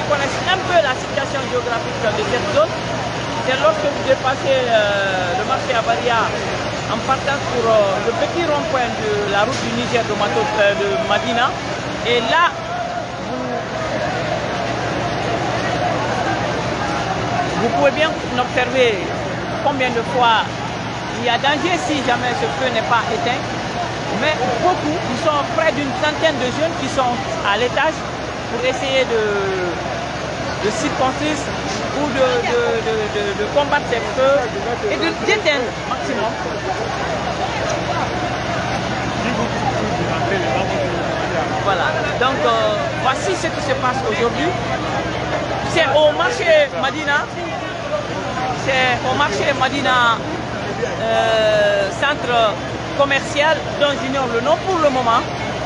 qui connaissent un peu la situation géographique de cette zone, c'est lorsque vous dépassez le marché à Baria en partant pour le petit rond-point de la route du Niger de Madina. Et là, vous pouvez bien observer combien de fois il y a danger si jamais ce feu n'est pas éteint. Mais beaucoup, ils sont près d'une centaine de jeunes qui sont à l'étage pour essayer de circonscrire ou de combattre ces feux et d'éteindre maximum. Voilà, donc voici ce qui se passe aujourd'hui. C'est au marché Madina, centre commercial dont j'ignore le nom pour le moment.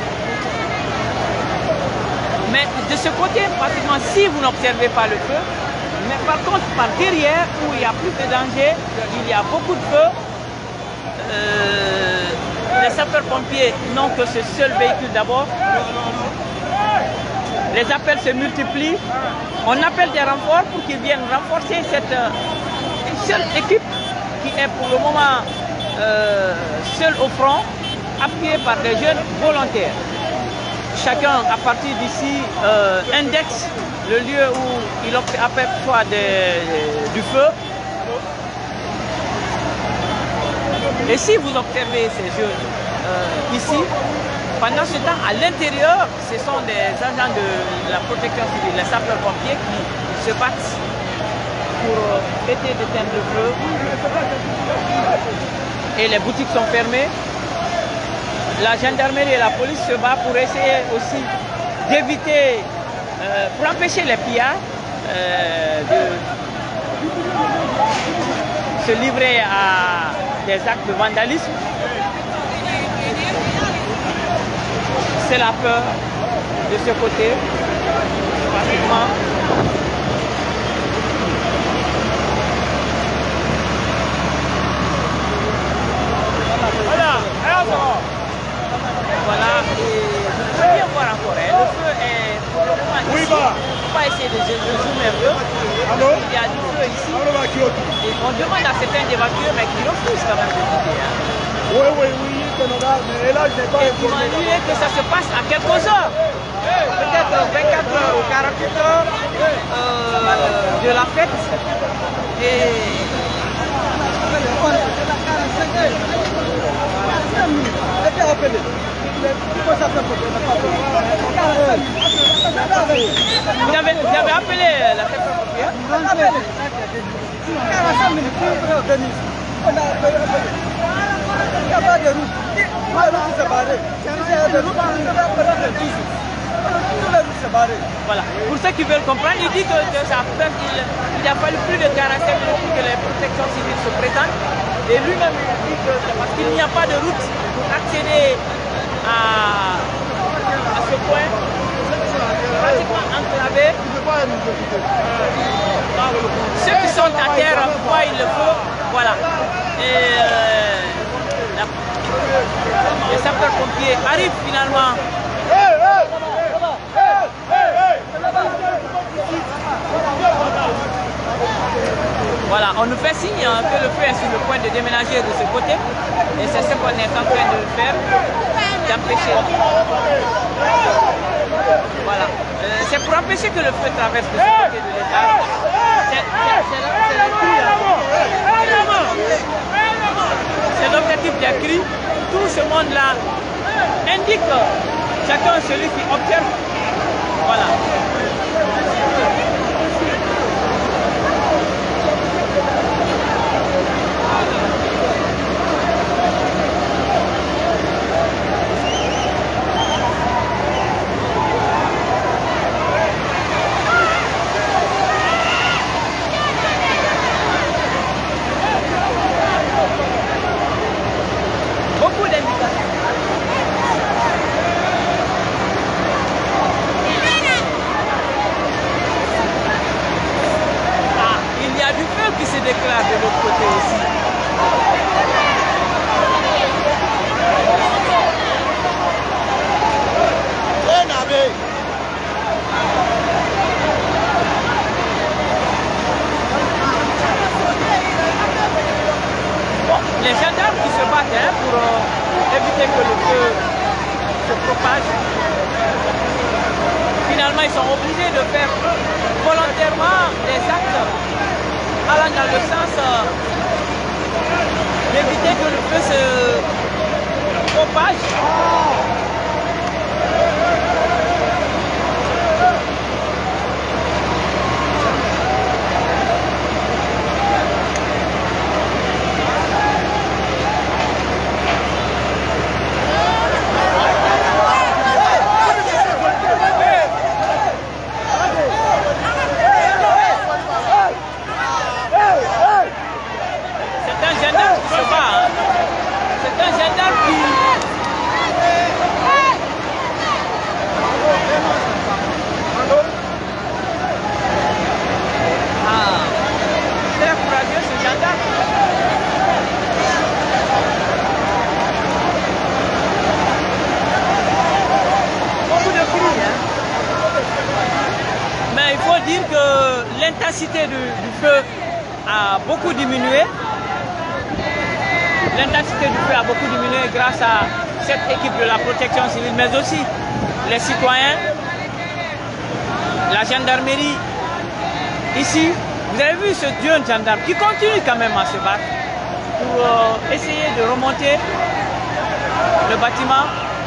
Mais de ce côté, pratiquement, si vous n'observez pas le feu, mais par contre, par derrière, où il y a plus de danger, il y a beaucoup de feu. Les sapeurs-pompiers n'ont que ce seul véhicule d'abord. Les appels se multiplient. On appelle des renforts pour qu'ils viennent renforcer cette seule équipe qui est pour le moment seule au front, appuyée par des jeunes volontaires. Chacun, à partir d'ici, indexe le lieu où il aperçoit du feu. Et si vous observez ces jeunes ici, pendant ce temps, à l'intérieur, ce sont des agents de la protection civile, les sapeurs-pompiers qui se battent pour essayer d'éteindre le feu. Et les boutiques sont fermées. La gendarmerie et la police se battent pour essayer aussi d'éviter, pour empêcher les pillards de se livrer à des actes de vandalisme. C'est la peur de ce côté, pratiquement. Voilà, et vous pouvez bien voir encore, hein, le feu est pour le moment ici. On va essayer de zoomer un peu. Il y a du feu ici. Et on demande à certains d'évacuer, mais qui refusent quand même de quitter. Hein. Oui, mais là, je n'ai pas imaginez que ça se passe à quelques heures. Peut-être 24 heures ou 48 heures de la fête. Et vous avez appelé la sapeur-pompier? Il n'y a pas de route. Voilà. Pour ceux qui veulent comprendre, il dit que ça fait qu'il a fallu plus de 45 minutes pour que les protections civiles se présentent. Et lui-même dit que c'est parce qu'il n'y a pas de route pour accéder à ce point pratiquement enclavé. Ceux qui sont à terre voient il le faut. Voilà. Et les sapeurs-pompiers arrivent finalement. Voilà, on nous fait signe que le feu est sur le point de déménager de ce côté. Et c'est ce qu'on est en train de faire, d'empêcher. Voilà. C'est pour empêcher que le feu traverse de ce côté de l'étage. C'est l'objectif des cris. Tout ce monde-là indique chacun celui qui observe. Voilà. Beaucoup d'indications. Il y a du feu qui se déclare de l'autre côté aussi. feu se propage. Finalement, ils sont obligés de faire volontairement des actes allant dans le sens d'éviter que le feu se propage. L'intensité du feu a beaucoup diminué. L'intensité du feu a beaucoup diminué grâce à cette équipe de la protection civile, mais aussi les citoyens, la gendarmerie. Ici, vous avez vu ce jeune gendarme qui continue quand même à se battre pour essayer de remonter le bâtiment.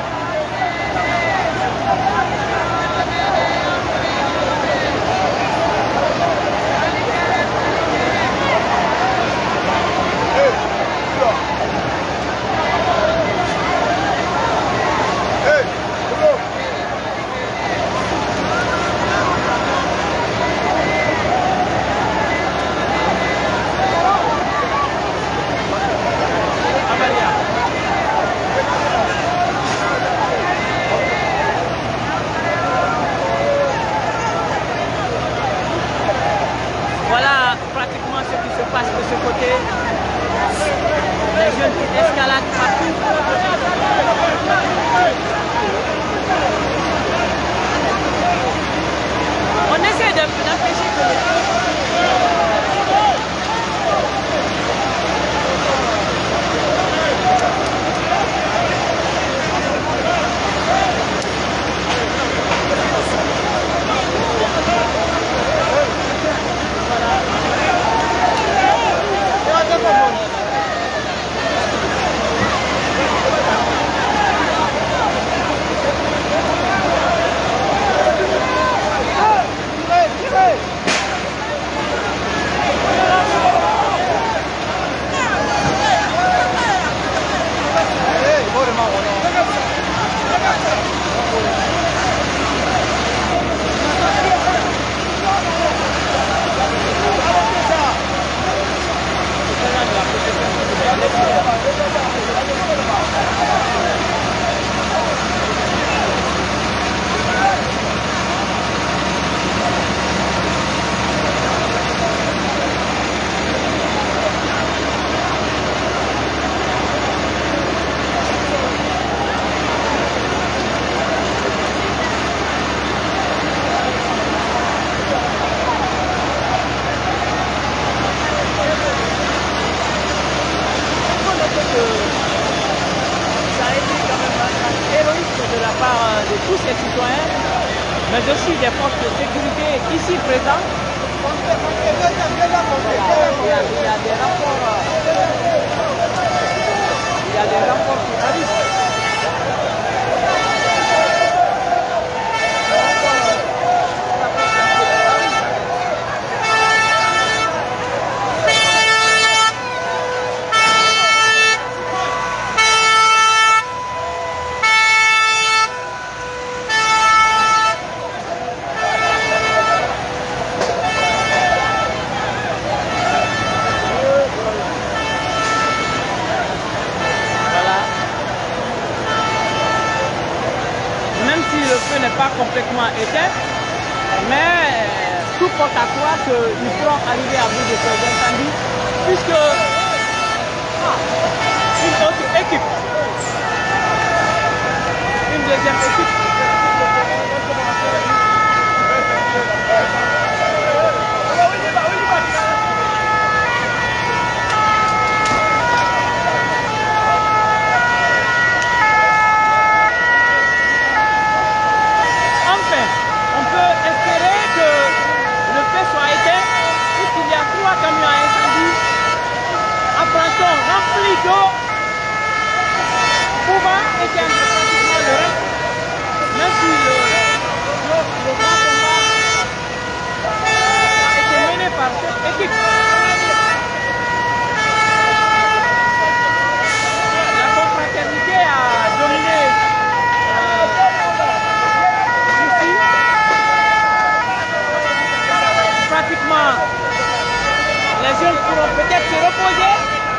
Voilà pratiquement ce qui se passe de ce côté. Les jeunes qui escaladent partout. On essaie d'empêcher que de tous ces citoyens, mais aussi des forces de sécurité ici présentes. Il y a des rapports qui arrivent. Le feu n'est pas complètement éteint, mais tout porte à croire qu'ils pourront arriver à bout de ces incendies, puisque une autre équipe, une deuxième équipe, maintenant, les jeunes pourront peut-être se reposer.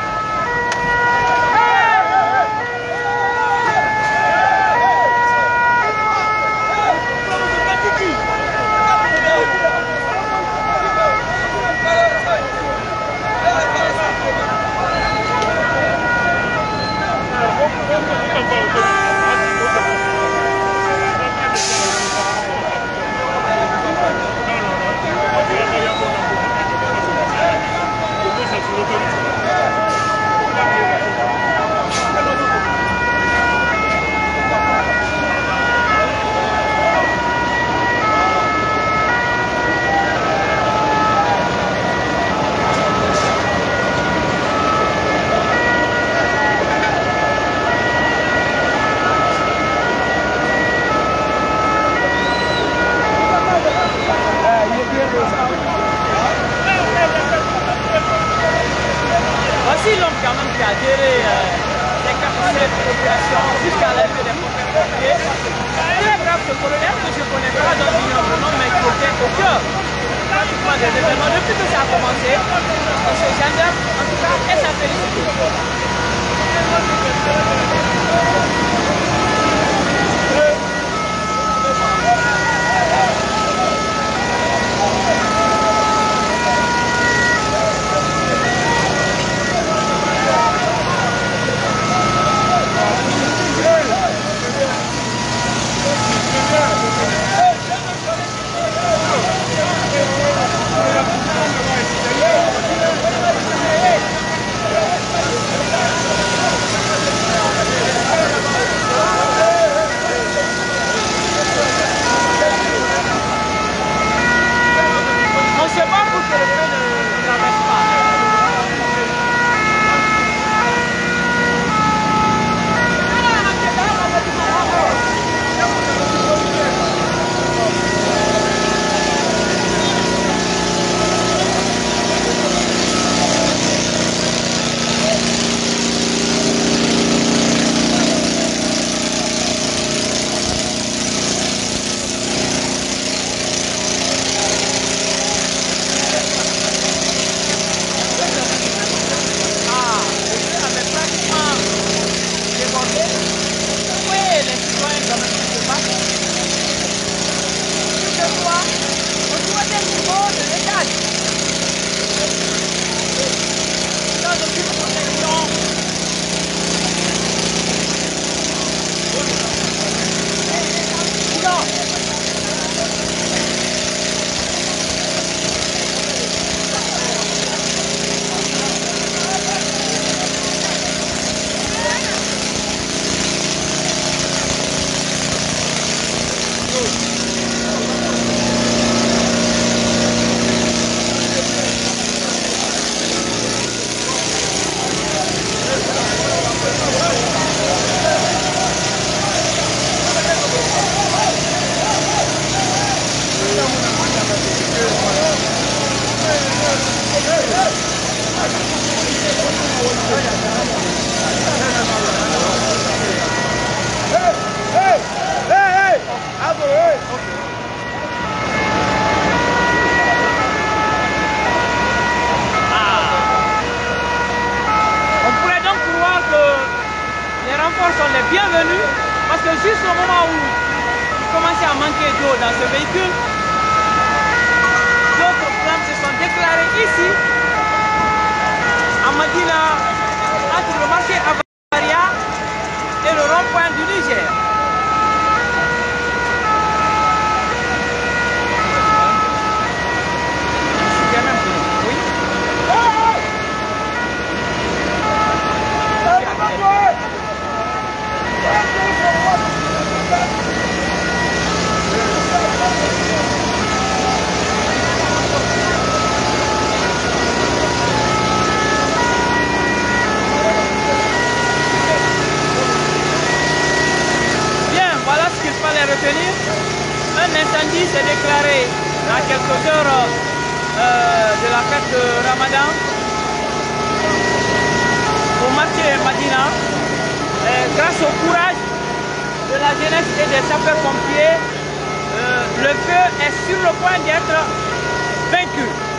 Voici l'homme quand même qui a géré les capacités de population jusqu'à l'arrivée des pompiers. Très brave ce colonel que je ne connais pas dans l'ignorant, mais qui était au cœur pratiquement des événements depuis que ça a commencé. Et ce gendarme, en tout cas, est sa félicité. On se bat pour que le feu ne traverse pas. Sont les bienvenus parce que juste au moment où il commençait à manquer d'eau dans ce véhicule, d'autres flammes se sont déclarées ici à Madina, entre le marché Avaria et le rond-point du Niger. Retenir. Un incendie s'est déclaré à quelques heures de la fête de Ramadan au marché Madina. Grâce au courage de la jeunesse et des sapeurs-pompiers, le feu est sur le point d'être vaincu.